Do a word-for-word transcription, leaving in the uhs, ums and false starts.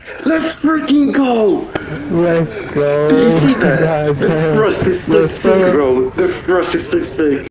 Let's freaking go! Let's go. Did you see that? The Goddamn. thrust is so Let's sick, go. bro. The thrust is so sick.